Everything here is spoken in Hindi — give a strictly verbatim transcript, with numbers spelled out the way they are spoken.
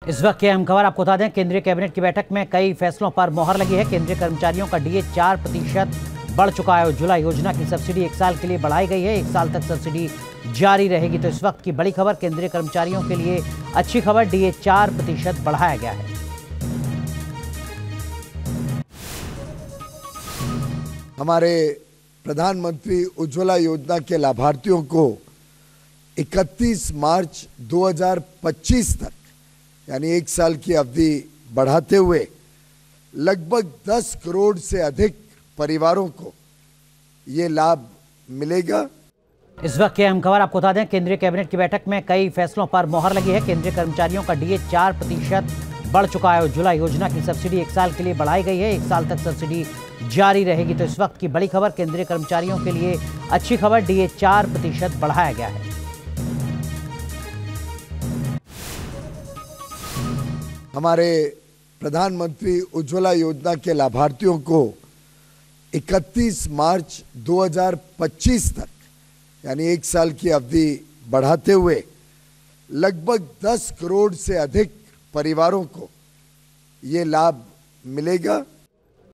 इस वक्त की अहम खबर आपको बता दें, केंद्रीय कैबिनेट की बैठक में कई फैसलों पर मोहर लगी है। केंद्रीय कर्मचारियों का डीए चार प्रतिशत बढ़ चुका है। उज्ज्वला योजना की सब्सिडी एक साल के लिए बढ़ाई गई है। एक साल तक सब्सिडी जारी रहेगी। तो इस वक्त की बड़ी खबर, केंद्रीय कर्मचारियों के लिए अच्छी खबर, डीए चार प्रतिशत बढ़ाया गया है। हमारे प्रधानमंत्री उज्ज्वला योजना के लाभार्थियों को इकतीस मार्च दो हज़ार पच्चीस तक यानी एक साल की अवधि बढ़ाते हुए लगभग दस करोड़ से अधिक परिवारों को ये लाभ मिलेगा। इस वक्त की अहम खबर आपको बता दें, केंद्रीय कैबिनेट की बैठक में कई फैसलों पर मोहर लगी है। केंद्रीय कर्मचारियों का डीए चार प्रतिशत बढ़ चुका है। उज्ज्वला योजना की सब्सिडी एक साल के लिए बढ़ाई गई है। एक साल तक सब्सिडी जारी रहेगी। तो इस वक्त की बड़ी खबर, केंद्रीय कर्मचारियों के लिए अच्छी खबर, डीए चार प्रतिशत बढ़ाया गया है। हमारे प्रधानमंत्री उज्ज्वला योजना के लाभार्थियों को इकतीस मार्च दो हज़ार पच्चीस तक यानी एक साल की अवधि बढ़ाते हुए लगभग दस करोड़ से अधिक परिवारों को ये लाभ मिलेगा।